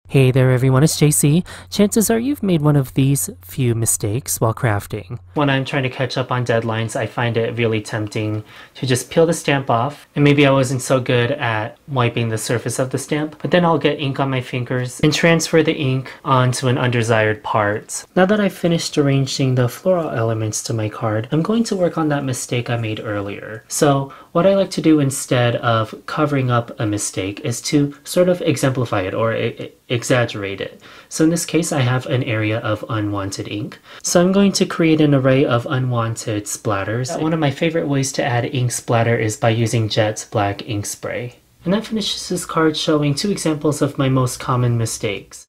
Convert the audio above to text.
Hey there everyone, it's Jaycee. Chances are you've made one of these few mistakes while crafting. When I'm trying to catch up on deadlines, I find it really tempting to just peel the stamp off, and maybe I wasn't so good at wiping the surface of the stamp, but then I'll get ink on my fingers and transfer the ink onto an undesired part. Now that I've finished arranging the floral elements to my card, I'm going to work on that mistake I made earlier. So what I like to do instead of covering up a mistake is to sort of exemplify it or exaggerate it. So in this case, I have an area of unwanted ink. So I'm going to create an array of unwanted splatters. One of my favorite ways to add ink splatter is by using jet black ink spray. And that finishes this card showing two examples of my most common mistakes.